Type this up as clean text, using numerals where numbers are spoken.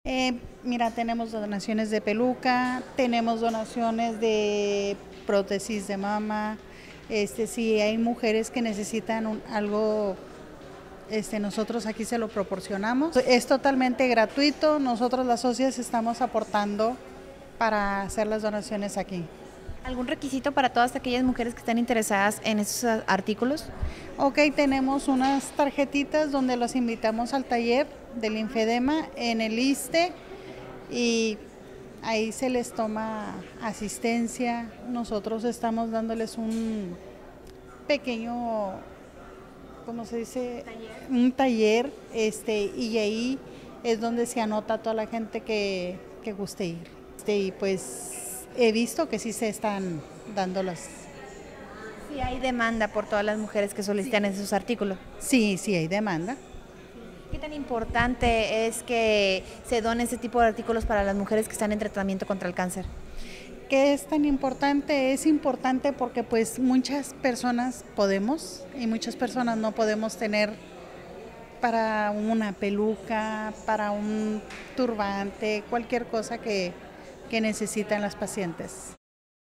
Mira, tenemos donaciones de peluca, tenemos donaciones de prótesis de mama. Si hay mujeres que necesitan algo, nosotros aquí se lo proporcionamos. Es totalmente gratuito. Nosotros las socias estamos aportando para hacer las donaciones aquí. ¿Algún requisito para todas aquellas mujeres que están interesadas en esos artículos? Ok, tenemos unas tarjetitas donde los invitamos al taller del linfedema en el ISSSTE y ahí se les toma asistencia. Nosotros estamos dándoles un pequeño, ¿cómo se dice? Un taller, y ahí es donde se anota toda la gente que guste ir. Y pues he visto que sí se están dando las... Sí, hay demanda por todas las mujeres que solicitan esos artículos. Sí, sí hay demanda. ¿Qué tan importante es que se donen ese tipo de artículos para las mujeres que están en tratamiento contra el cáncer? ¿Qué es tan importante? Es importante porque pues muchas personas podemos y muchas personas no podemos tener para una peluca, para un turbante, cualquier cosa que necesitan las pacientes.